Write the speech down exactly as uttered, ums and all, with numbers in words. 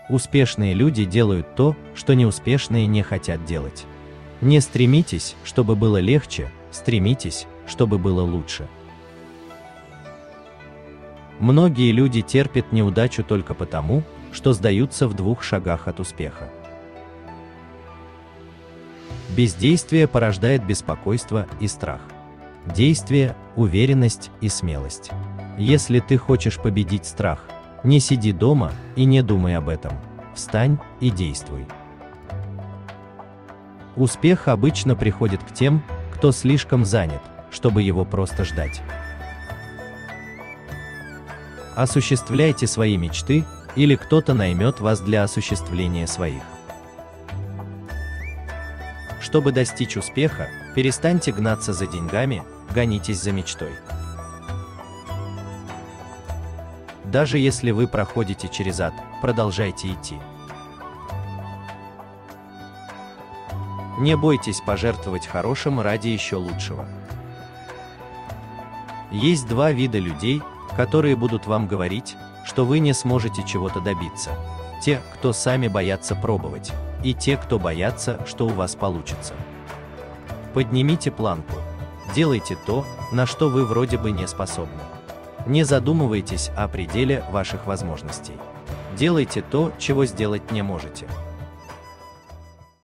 Успешные люди делают то, что неуспешные не хотят делать. Не стремитесь, чтобы было легче, стремитесь, чтобы было лучше. Многие люди терпят неудачу только потому, что сдаются в двух шагах от успеха. Бездействие порождает беспокойство и страх. Действие – уверенность и смелость. Если ты хочешь победить страх, не сиди дома и не думай об этом. Встань и действуй. Успех обычно приходит к тем, кто слишком занят, чтобы его просто ждать. Осуществляйте свои мечты, или кто-то наймет вас для осуществления своих. Чтобы достичь успеха, перестаньте гнаться за деньгами, гонитесь за мечтой. Даже если вы проходите через ад, продолжайте идти. Не бойтесь пожертвовать хорошим ради еще лучшего. Есть два вида людей, которые будут вам говорить, что вы не сможете чего-то добиться. Те, кто сами боятся пробовать, и те, кто боятся, что у вас получится. Поднимите планку. Делайте то, на что вы вроде бы не способны. Не задумывайтесь о пределе ваших возможностей. Делайте то, чего сделать не можете.